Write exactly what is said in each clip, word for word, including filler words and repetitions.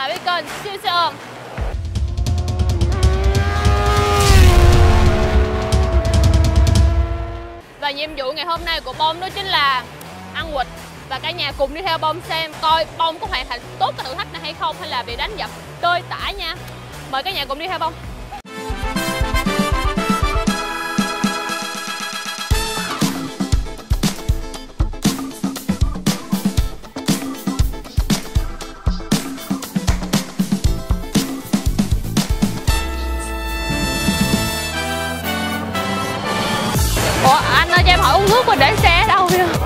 lại với kênh siêu xe ôm. Và nhiệm vụ ngày hôm nay của Bông đó chính là ăn quỵt. Và cả nhà cùng đi theo Bông xem coi Bông có hoàn thành tốt cái thử thách này hay không, hay là bị đánh dập tơi tả nha. Mời cả nhà cùng đi theo Bông. Ủa anh ơi, cho em hỏi uống nước mà để xe ở đâu vậy?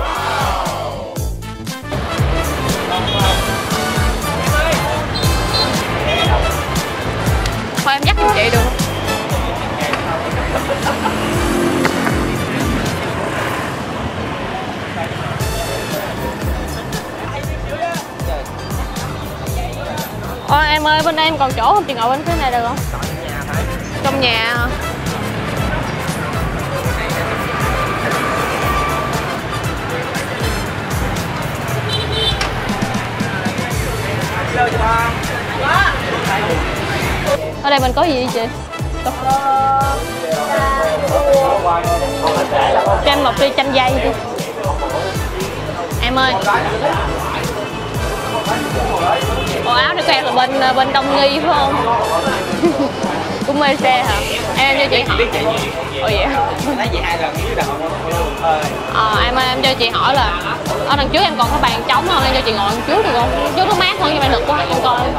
Thôi em dắt giùm chị được không? Ôi em ơi, bên đây em còn chỗ không? Chị ngồi bên phía này được không? Trong nhà hả? Ở đây mình có gì chị? Cho em một ly chanh dây đi. Em ơi. Ồ, áo này của em là bên bên Đông Nghi phải không? Cũng mê xe hả? Em cho chị hỏi. Ồ vậy? Lấy gì hai lần dưới đầu. Ờ em ơi, em cho chị hỏi là ở đằng trước em còn có bàn trống không? Em cho chị ngồi đằng trước được không? Trước nó mát hơn nhưng mà lực quá em coi.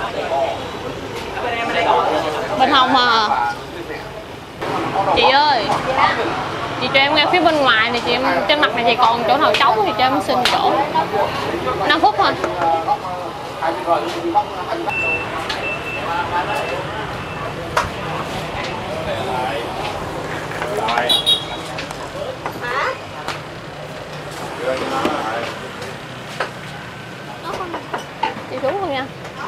Bên hông hả? Chị ơi, chị cho em nghe phía bên ngoài này, chị em trên mặt này chị còn chỗ nào trống thì cho em xin chỗ. năm phút thôi. Chị xuống không nha?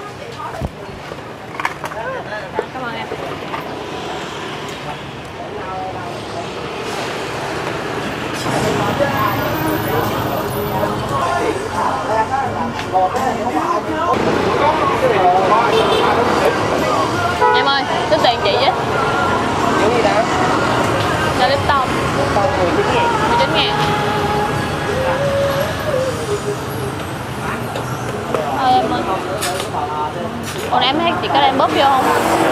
Cảm ơn em. Em ơi, tính tiền chị với. Những gì đó? Là Lipton. Lipton mười chín ngàn. mười chín ngàn. Thôi em ơi. Còn em thấy chị có đem bóp vô không?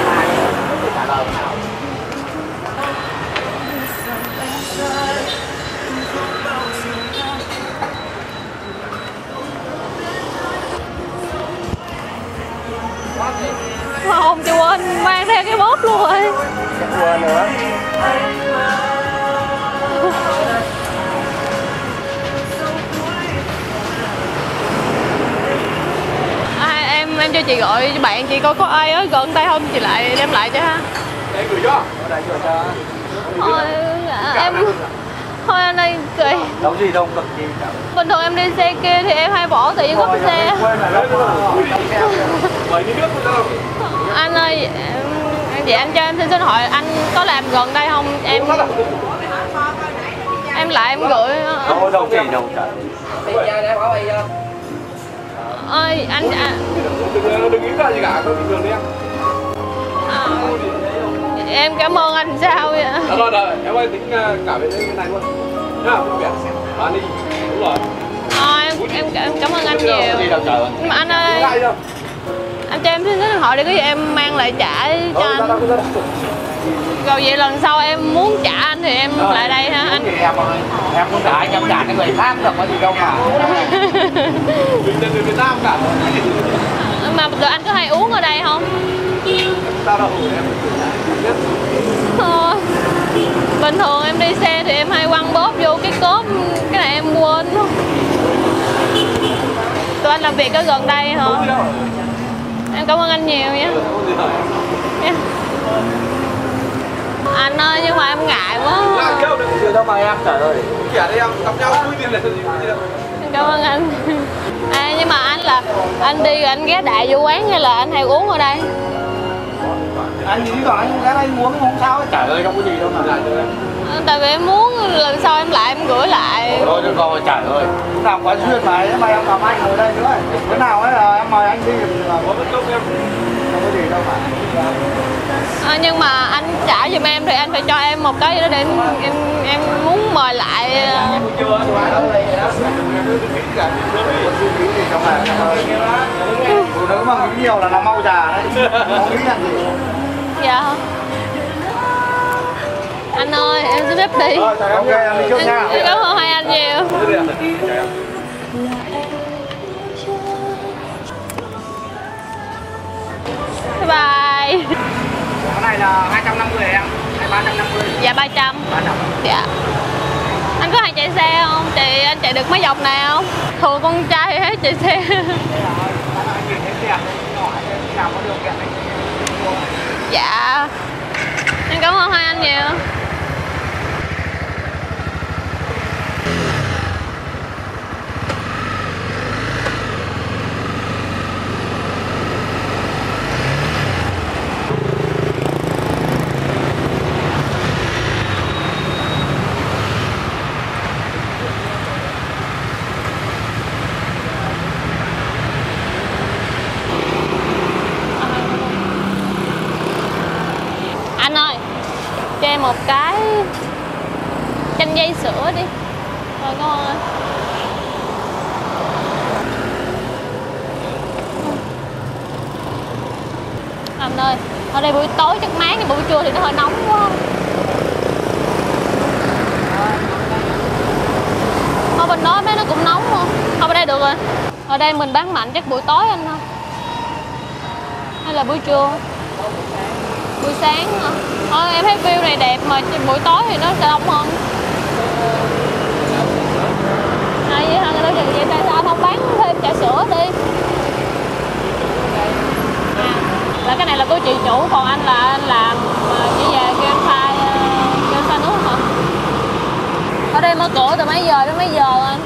Không, chị quên mang theo cái bóp luôn rồi. Quên nữa. À, em em cho chị gọi bạn chị coi có ai ở gần đây không, chị lại đem lại cho ha. Để gửi cho. Ở đây cho cho. Thôi em thôi anh ơi cười. Đâu gì đâu cần gì cả. Bình thường em đi xe kia thì em hay bỏ tiền góp xe. Anh ơi, em, vậy anh cho em xin số điện thoại, anh có làm gần đây không? Em em lại em gửi. Đâu đâu gì đâu trời. Ơi anh à. Đừng đừng nghĩ ra gì cả, tôi bình thường đi em. À, em cảm ơn anh sao vậy? Rồi rồi, em ơi tính cả bên này luôn. Nhá, bạn đi. Đúng rồi. À, em, em em cảm ơn anh nhiều. Nhưng mà anh ơi, anh cho em xin số điện thoại để có gì em mang lại trả cho anh. Rồi vậy lần sau em muốn trả anh thì em lại đây ha anh. Em ơi, em muốn trả em trả cái người khác không có gì đâu mà. Người Việt Nam cả. Mà rồi anh có hay uống ở đây không? Thôi, bình thường em đi xe thì em hay quăng bóp vô cái cốp, cái này em quên. Tụi anh làm việc ở gần đây hả? Em cảm ơn anh nhiều nha. Anh ơi, nhưng mà em ngại quá. Chưa đâu mà em trời ơi. Kẻ đây em gặp nhau vui tiền là gì đâu. Cảm ơn anh. À, nhưng mà anh là anh đi anh ghé đại vô quán hay là anh hay uống ở đây? Anh đi còn anh ghé đây uống không sao. Trời ơi, không có gì đâu mà lại được. Tại vì em muốn lần sau em lại em gửi lại Thôi đừng còn trời ơi. Lúc nào quá duyên mà em mời em làm anh ngồi đây nữa. Bữa nào ấy là em mời anh đi là có bất công em. Không có gì đâu mà. À, nhưng mà anh trả giùm em thì anh phải cho em một cái gì đó để em em, em muốn mời lại. Phụ nữ mà nghĩ nhiều là nó mau già đấy. Không nghĩ làm gì. Dạ. Anh ơi, em xin phép đi. Ok, em đi trước nha. Em cảm ơn hai anh nhiều. Bye bye. Cái này là hai trăm năm mươi em, hay ba trăm năm mươi? Dạ ba trăm. Dạ. Anh có hay chạy xe không? Chị anh chạy được mấy vòng này không? Thường con trai thì hết chạy xe. Dạ. Em cảm ơn hai anh nhiều. Anh ơi, cho em một cái chanh dây sữa đi. Rồi cảm ơn anh. Anh ơi, ở đây buổi tối chắc mát, nhưng buổi trưa thì nó hơi nóng quá. Ở bên đó mấy nó cũng nóng không? Ở bên đây được rồi. Ở đây mình bán mạnh chắc buổi tối anh không? Hay là buổi trưa? Buổi sáng hả? Thôi em thấy view này đẹp mà buổi tối thì nó sẽ đông hơn. À vậy hả? Người ta vậy tại sao anh không bán thêm trà sữa đi? À, là cái này là của chị chủ, còn anh là anh làm chỉ về kêu anh pha kêu anh pha nước hả? Ở đây mở cửa từ mấy giờ đến mấy giờ anh?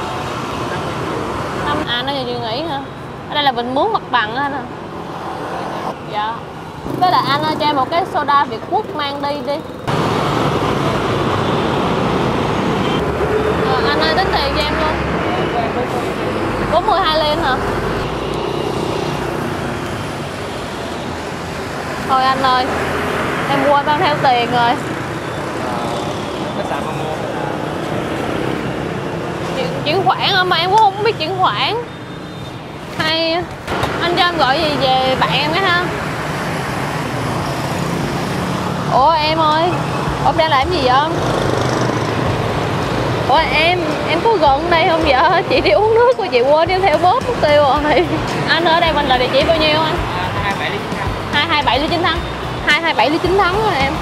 À nó giờ chưa nghỉ hả? Ở đây là mình mướn mặt bằng á anh à? Dạ. Với lại anh ơi cho em một cái soda Việt Quốc mang đi đi. À, anh ơi tính tiền cho em luôn. bốn mươi hai len hả? Thôi anh ơi, em quên mang theo tiền rồi. Chuyển, chuyển khoản hả? Mà em cũng không biết chuyển khoản. Hay anh cho em gọi gì về bạn em cái ha. Ủa em ơi, ông đang làm gì vậy? Ủa em, em có gần đây không vậy? Chị đi uống nước của chị quên đem theo bóp mất tiêu rồi. Anh ở đây mình là địa chỉ bao nhiêu anh? hai hai bảy Lý Chính Thắng. hai hai bảy Lý Chính Thắng rồi em.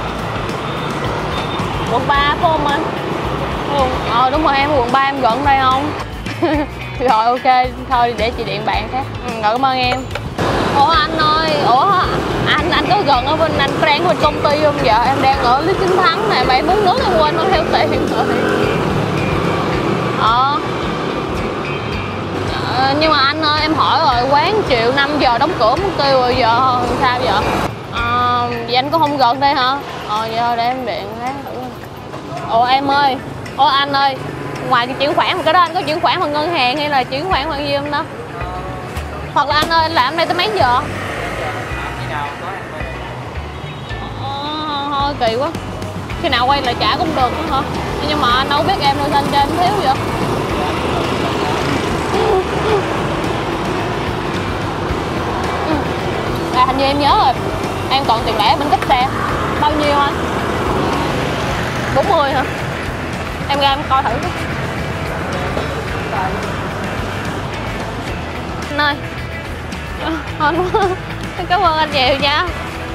Quận ba phải không anh? Ờ đúng rồi em, quận ba em gần đây không? Rồi ok, thôi để chị điện bạn khác. Ừ, rồi cảm ơn em. Ủa anh ơi, ủa anh anh có gần ở bên anh Frank bên công ty không vậy? Em đang ở Lý Chính Thắng này mà em muốn nước em quên mang theo tiền rồi. Ờ. ờ nhưng mà anh ơi em hỏi rồi, quán triệu năm giờ đóng cửa mất tiêu rồi, giờ sao vậy? Ờ vậy anh có không gần đây hả? Ờ vậy thôi để em điện khác. Ủa em ơi, ủa anh ơi, ngoài cái chuyển khoản cái đó anh có chuyển khoản bằng ngân hàng hay là chuyển khoản bằng gì không đó? Hoặc là anh ơi anh làm đây tới mấy giờ? Ờ, thôi kỳ quá. Khi nào quay lại trả cũng được nữa hả? Nhưng mà anh đâu biết em đâu, anh cho em thiếu vậy? À, hình như em nhớ rồi, em còn tiền lẻ bên cấp xe. Bao nhiêu anh? bốn mươi hả? Em ra em coi thử. Anh ơi, anh cảm ơn anh nhiều nha.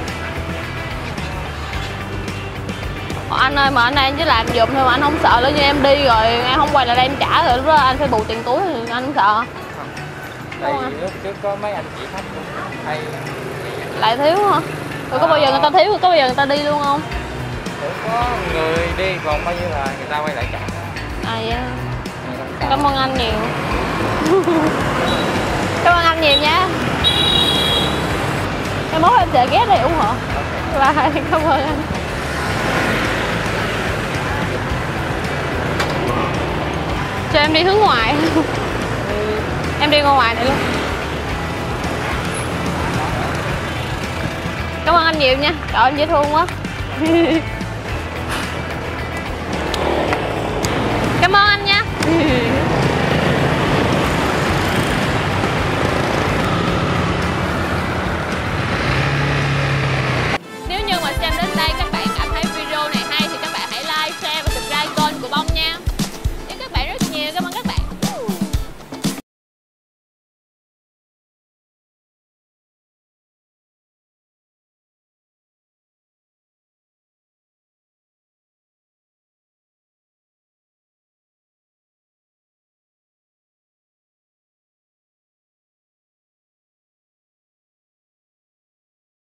Anh ơi mà anh đây chỉ làm giùm thôi mà anh không sợ nữa, như em đi rồi em không quay lại đây em trả rồi lúc đó anh phải bù tiền túi thì anh không sợ. Đây lúc trước có mấy anh chị khách hay lại thiếu hả? Rồi có bao giờ người ta thiếu, có bao giờ người ta đi luôn không? Có người đi còn bao nhiêu là người ta quay lại trả. À vậy hả? Cảm ơn anh nhiều. Cảm ơn anh nhiều nha. Em mốt em sẽ ghé đây ủng hộ. Và cảm ơn anh. em đi hướng ngoài. Em đi ra ngoài này luôn. Cảm ơn anh nhiều nha. Trời, em dễ thương quá.